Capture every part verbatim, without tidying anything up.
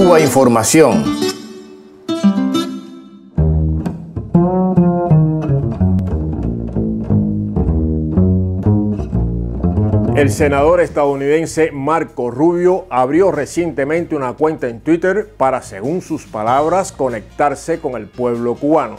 Cuba Información. El senador estadounidense Marco Rubio abrió recientemente una cuenta en Twitter para, según sus palabras, conectarse con el pueblo cubano.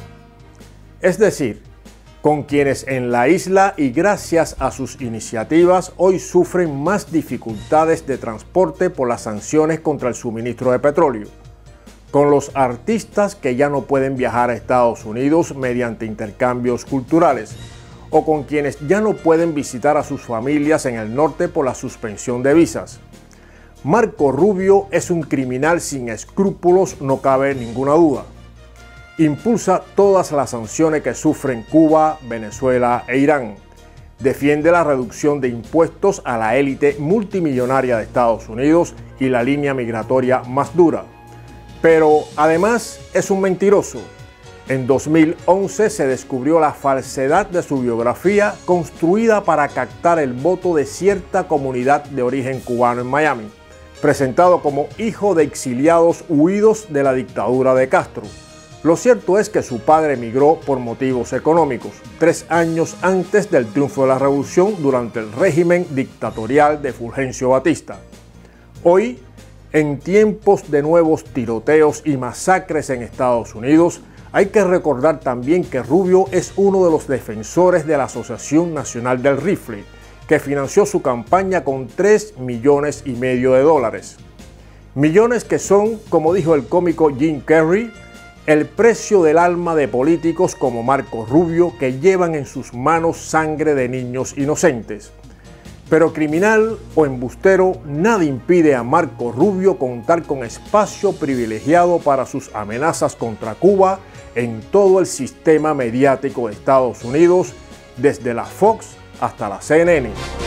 Es decir, con quienes en la isla y gracias a sus iniciativas hoy sufren más dificultades de transporte por las sanciones contra el suministro de petróleo. Con los artistas que ya no pueden viajar a Estados Unidos mediante intercambios culturales, o con quienes ya no pueden visitar a sus familias en el norte por la suspensión de visas. Marco Rubio es un criminal sin escrúpulos, no cabe ninguna duda. Impulsa todas las sanciones que sufren Cuba, Venezuela e Irán. Defiende la reducción de impuestos a la élite multimillonaria de Estados Unidos y la línea migratoria más dura. Pero además es un mentiroso. En dos mil once se descubrió la falsedad de su biografía construida para captar el voto de cierta comunidad de origen cubano en Miami, presentado como hijo de exiliados huidos de la dictadura de Castro. Lo cierto es que su padre emigró por motivos económicos, tres años antes del triunfo de la revolución durante el régimen dictatorial de Fulgencio Batista. Hoy, en tiempos de nuevos tiroteos y masacres en Estados Unidos, hay que recordar también que Rubio es uno de los defensores de la Asociación Nacional del Rifle, que financió su campaña con tres millones y medio de dólares. Millones que son, como dijo el cómico Jim Carrey, el precio del alma de políticos como Marco Rubio que llevan en sus manos sangre de niños inocentes. Pero criminal o embustero, nada impide a Marco Rubio contar con espacio privilegiado para sus amenazas contra Cuba en todo el sistema mediático de Estados Unidos, desde la Fox hasta la C N N.